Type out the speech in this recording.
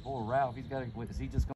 Poor Ralph, he's got to, is he just